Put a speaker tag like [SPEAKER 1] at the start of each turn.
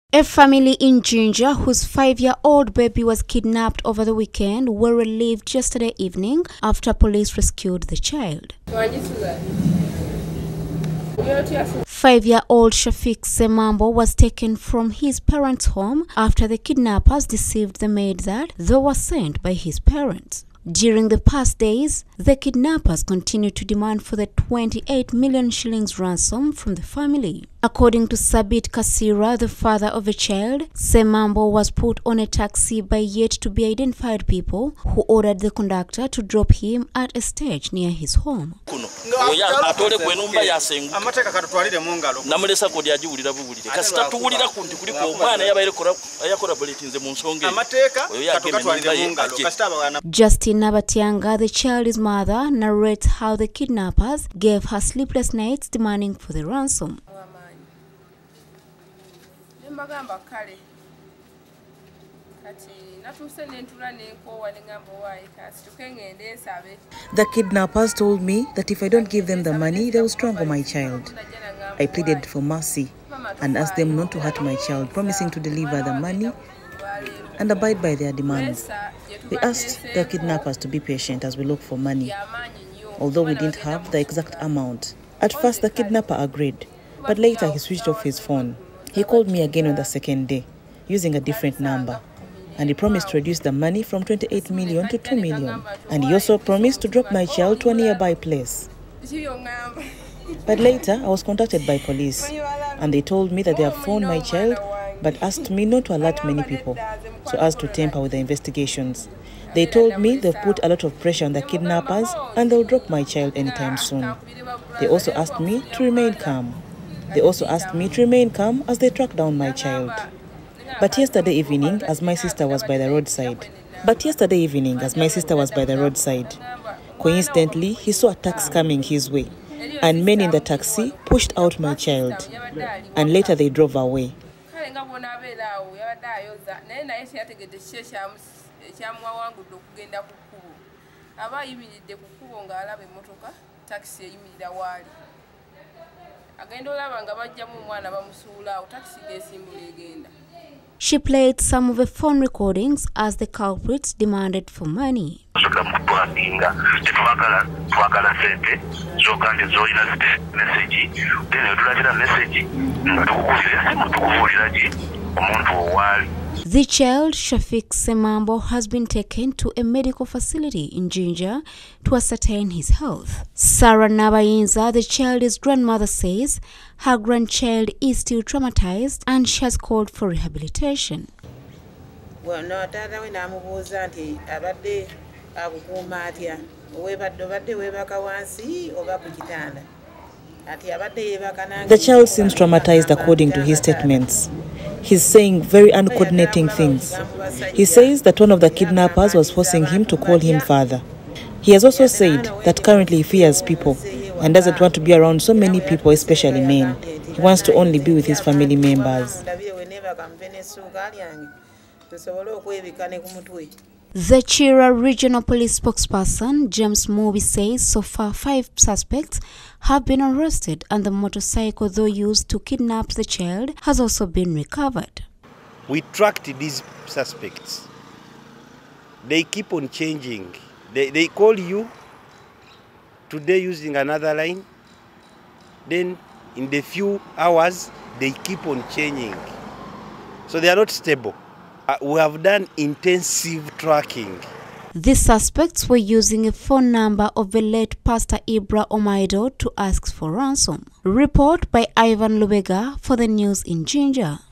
[SPEAKER 1] A family in Jinja whose 5-year-old baby was kidnapped over the weekend were relieved yesterday evening after police rescued the child. 5-year-old Shafiq Semambo was taken from his parents' home after the kidnappers deceived the maid that they were sent by his parents. During the past days, the kidnappers continued to demand for the 28 million shillings ransom from the family. According to Sabit Kasira, the father of a child, Semambo was put on a taxi by yet-to-be-identified people who ordered the conductor to drop him at a stage near his home. Justine Nabatianga, the child's mother, narrates how the kidnappers gave her sleepless nights demanding for the ransom.
[SPEAKER 2] The kidnappers told me that if I don't give them the money, they will strangle my child. I pleaded for mercy and asked them not to hurt my child, promising to deliver the money and abide by their demands. We asked the kidnappers to be patient as we look for money, although we didn't have the exact amount. At first, the kidnapper agreed, but later he switched off his phone. He called me again on the second day, using a different number, and he promised to reduce the money from 28 million to 2 million. And he also promised to drop my child to a nearby place. But later, I was contacted by police, and they told me that they have found my child, but asked me not to alert many people, so as to tamper with the investigations. They told me they've put a lot of pressure on the kidnappers and they'll drop my child anytime soon. They also asked me to remain calm. As they track down my child. But yesterday evening, as my sister was by the roadside, coincidentally, he saw a taxi coming his way, and men in the taxi pushed out my child, and later they drove away.
[SPEAKER 1] She played some of the phone recordings as the culprits demanded for money. The child, Shafiq Semambo, has been taken to a medical facility in Jinja to ascertain his health. Sarah Nabayinza, the child's grandmother, says her grandchild is still traumatized and she has called for rehabilitation.
[SPEAKER 2] The child seems traumatized according to his statements. He's saying very uncoordinating things. He says that one of the kidnappers was forcing him to call him father. He has also said that currently he fears people and doesn't want to be around so many people, especially men. He wants to only be with his family members.
[SPEAKER 1] The Chira Regional Police spokesperson, James Moby, says so far 5 suspects have been arrested and the motorcycle, though used to kidnap the child, has also been recovered.
[SPEAKER 3] We tracked these suspects. They keep on changing. They call you today using another line. Then in the few hours, they keep on changing. So they are not stable. We have done intensive tracking.
[SPEAKER 1] The suspects were using a phone number of the late Pastor Ibra Omaido to ask for ransom. Report by Ivan Lubega for the news in Jinja.